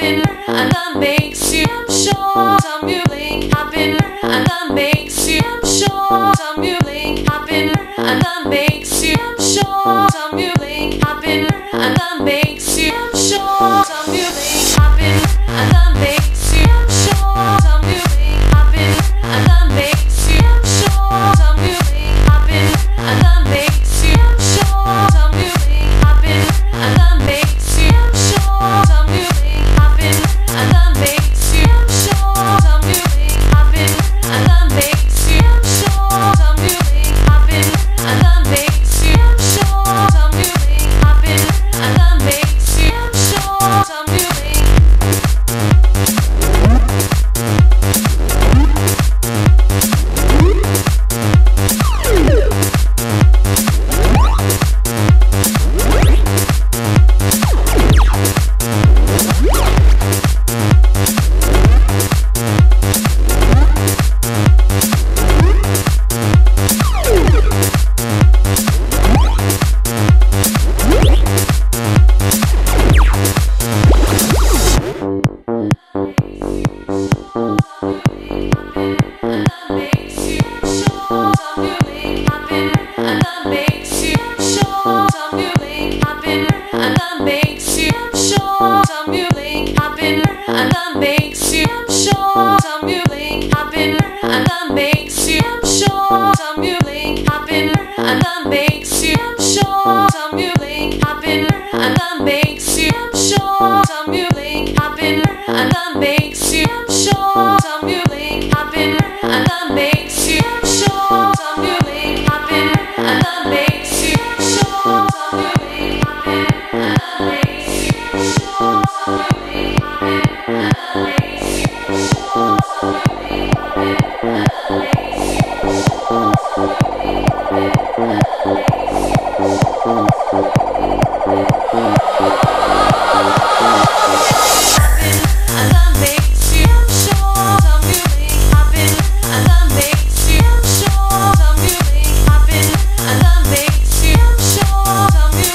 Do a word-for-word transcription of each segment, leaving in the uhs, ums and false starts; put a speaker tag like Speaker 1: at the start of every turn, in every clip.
Speaker 1: happen, and that makes you sure. Time you link happen, and that makes you sure. Time you link happen, and that makes you sure. Time you link happen, and that makes you sure. Time you link happen, and that makes you sure. Time you link happen, and that makes you sure. Time you link happen, and that makes you sure. Time you link happen, and that makes you sure. Time you link happen, and that makes you sure. Time you link happen, and that makes you sure. Time you link happen, and that makes you sure. Time you link happen, and that makes you sure. Time you link.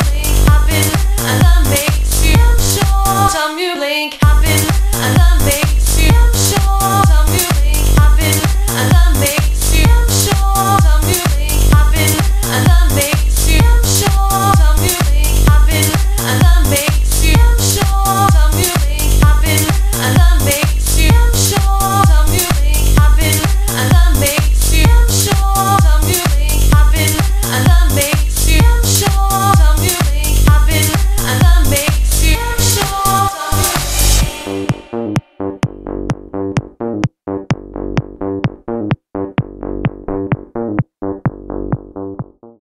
Speaker 1: Time you link happen, and that makes